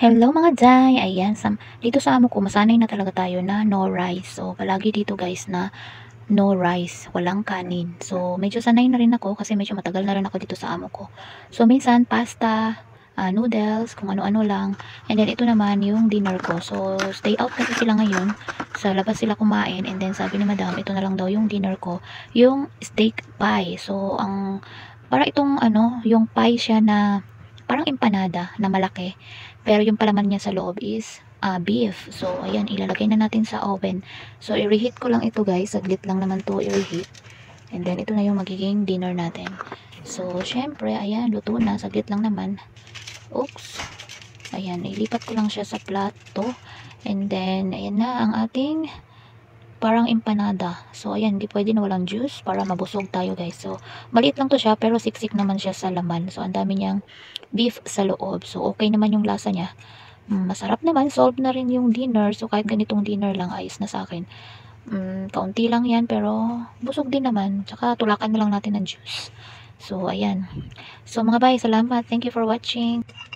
Hello mga Jai! Ayan, dito sa amo ko, masanay na talaga tayo na no rice. So, palagi dito guys na no rice, walang kanin. So, medyo sanay na rin ako kasi medyo matagal na rin ako dito sa amo ko. So, minsan pasta, noodles, kung ano-ano lang. And then, ito naman yung dinner ko. So, stay out kasi sila ngayon. Sa labas sila kumain. And then, sabi ni madam, ito na lang daw yung dinner ko. Yung steak pie. So, para itong yung pie siya na parang empanada na malaki. Pero yung palaman niya sa loob is beef. So, ayan, ilalagay na natin sa oven. So, i-reheat ko lang ito guys. Saglit lang naman to i-reheat. And then, ito na yung magiging dinner natin. So, syempre, ayan, luto na. Saglit lang naman. Oops. Ayan, ilipat ko lang siya sa plato. And then, ayan na ang ating parang empanada. So, ayan, hindi pwede na walang juice para mabusog tayo guys. So, maliit lang to siya pero siksik naman siya sa laman. So, ang dami niyang beef sa loob. So, okay naman yung lasa niya. Masarap naman. Solve na rin yung dinner. So, kahit ganitong dinner lang, ayos na sa akin. Kaunti lang yan pero busog din naman. Tsaka tulakan na lang natin ng juice. So, ayan. So, mga bay, salamat. Thank you for watching.